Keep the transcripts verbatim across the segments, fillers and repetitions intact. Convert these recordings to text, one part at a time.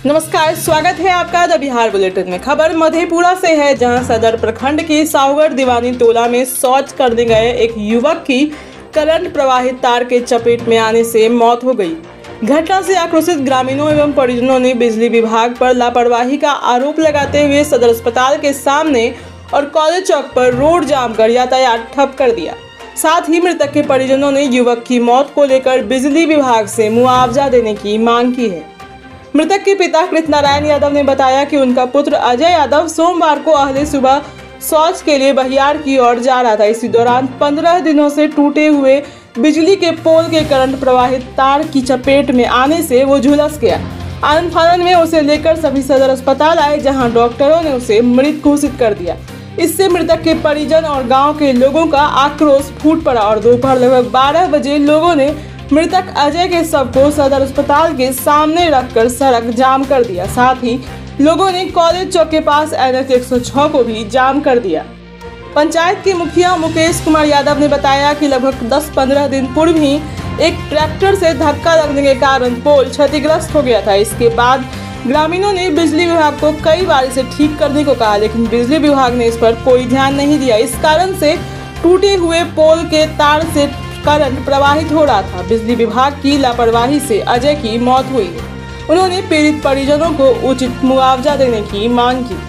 नमस्कार, स्वागत है आपका द बिहार बुलेटिन में। खबर मधेपुरा से है, जहां सदर प्रखंड के साहूगढ़ दीवानी टोला में शौच करने गए एक युवक की करंट प्रवाहित तार के चपेट में आने से मौत हो गई। घटना से आक्रोशित ग्रामीणों एवं परिजनों ने बिजली विभाग पर लापरवाही का आरोप लगाते हुए सदर अस्पताल के सामने और कॉलेज चौक पर रोड जाम कर यातायात ठप कर दिया। साथ ही मृतक के परिजनों ने युवक की मौत को लेकर बिजली विभाग से मुआवजा देने की मांग की है। मृतक के पिता कृत नारायण यादव ने बताया कि उनका पुत्र अजय यादव सोमवार को अहले सुबह शौच के लिए बहियार की ओर जा रहा था। इसी दौरान पंद्रह दिनों से टूटे हुए बिजली के पोल के करंट प्रवाहित तार की चपेट में आने से वो झुलस गया। आनन फानन में उसे लेकर सभी सदर अस्पताल आए, जहां डॉक्टरों ने उसे मृत घोषित कर दिया। इससे मृतक के परिजन और गांव के लोगों का आक्रोश फूट पड़ा और दोपहर लगभग बारह बजे लोगों ने मृतक अजय के शव को सदर अस्पताल के सामने रखकर सड़क जाम कर दिया। साथ ही लोगों ने कॉलेज चौक के पास एन एच एक सौ छह को भी जाम कर दिया। पंचायत के मुखिया मुकेश कुमार यादव ने बताया कि लगभग दस पंद्रह दिन पूर्व ही एक ट्रैक्टर से धक्का लगने के कारण पोल क्षतिग्रस्त हो गया था। इसके बाद ग्रामीणों ने बिजली विभाग को कई बार इसे ठीक करने को कहा, लेकिन बिजली विभाग ने इस पर कोई ध्यान नहीं दिया। इस कारण से टूटे हुए पोल के तार से करंट प्रवाहित हो रहा था। बिजली विभाग की लापरवाही से अजय की मौत हुई। उन्होंने पीड़ित परिजनों को उचित मुआवजा देने की मांग की।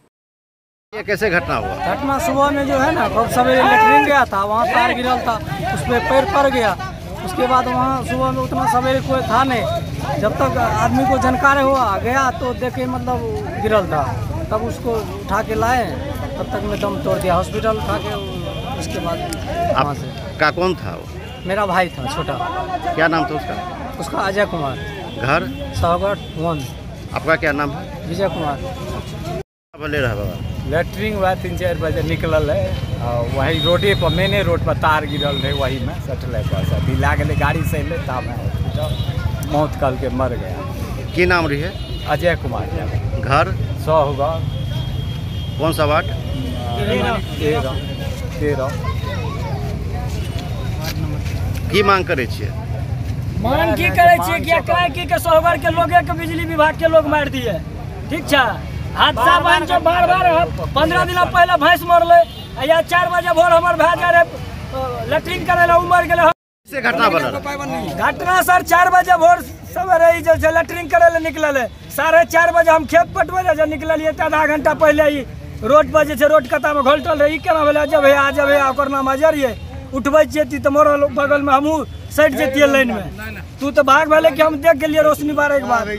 ये कैसे घटना हुआ? घटना सुबह में जो है ना, कब सवेरे लेटरिन गया था, वहाँ तार गिरल था, उस पर पैर पड़ गया। उसके बाद वहाँ सुबह में उतना सवेरे कोई था नहीं। जब तक आदमी को जानकारी हुआ गया तो देखे मतलब गिरल था, तब उसको उठा के लाए, तब तक में दम तोड़ दिया, हॉस्पिटल उठा के। उसके बाद वहाँ से का कौन था वो? मेरा भाई था छोटा। क्या नाम था उसका? उसका अजय कुमार। घर साहूगढ़ वन। आपका क्या नाम है? विजय कुमार। बोले रहा बाबा। लेटरिन हुआ तीन चार बजे निकलल है और वही रोडे पर मेने रोड पर तार गिरल रहे, वही में सटल पर अभी ला गए गाड़ी से अले तब हॉस्पिटल मौत कल के मर गया। की नाम रही है? अजय कुमार। घर साहूगढ़। कौन सा वार्ड? तेरह तेरह। की मांग करे छे? मांग की करे छे क्या कहे कि के साहूगढ़ के लोग के बिजली विभाग के लोग मार दिए। ठीक छा, हादसा बन जो बार बार पंद्रह दिन पहले भैंस मरले, या चार बजे भोर हमार भाई जा रहे लेटरिन करे ला उमर गेले। से घटना बना घटना सर चार बजे भोर सवेरे ही जो लेटरिन करे ला निकलल है, साढ़े चार बजे हम खेत पटवे जा निकलिए तो आधा घंटा पहले ही रोड पर जे रोड कता में घोलटल रही। केना भेल जब है आज है ओकर नाम अजरिए उठबै छियै तो मोर बगल में हमहूँ सटि जतियै लाइन में। तू तो भाग भेले कि हम देख गेलियै रोशनी बारे के बाद।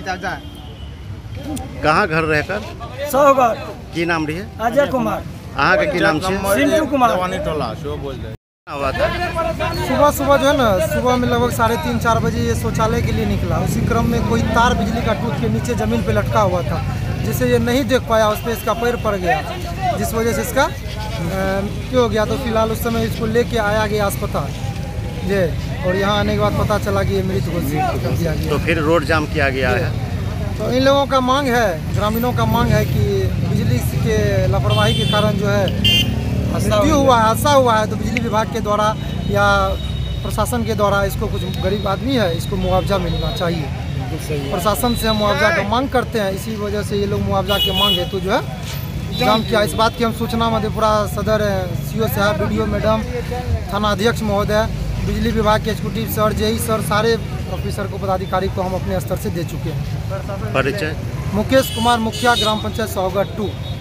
कहाँ घर रहकर? साहूगढ़। की नाम रही है? अजय कुमार। अहाँ के की नाम छे? सिंटू कुमार। हुआ था सुबह सुबह जो है ना, सुबह में लगभग साढ़े तीन चार बजे ये शौचालय के लिए निकला। उसी क्रम में कोई तार बिजली का टूट के नीचे जमीन पे लटका हुआ था, जिसे ये नहीं देख पाया, उस पर इसका पैर पड़ गया, जिस वजह से इसका क्यों हो गया। तो फिलहाल उस समय इसको लेके आया गया अस्पताल जे, और यहाँ आने के बाद पता चला कि ये मृत घोषित कर दिया गया। तो फिर रोड जाम किया गया है। तो इन लोगों का मांग है, ग्रामीणों का मांग है कि बिजली के लापरवाही के कारण जो है मृत्यु हुआ है, हादसा हुआ है, तो बिजली विभाग के द्वारा या प्रशासन के द्वारा इसको, कुछ गरीब आदमी है, इसको मुआवजा मिलना चाहिए। प्रशासन से हम मुआवजा का मांग करते हैं, इसी वजह से ये लोग मुआवजा की मांग हेतु जो है जाम किया। इस बात की हम सूचना मधेपुरा सदर सीओ साहब, बीडीओ मैडम, थाना अध्यक्ष महोदय, बिजली विभाग के एग्जीक्यूटिव सर, जेई सर, सारे ऑफिसर को, पदाधिकारी को हम अपने स्तर से दे चुके हैं। परिचय? मुकेश कुमार, मुखिया, ग्राम पंचायत साहूगढ़ टू।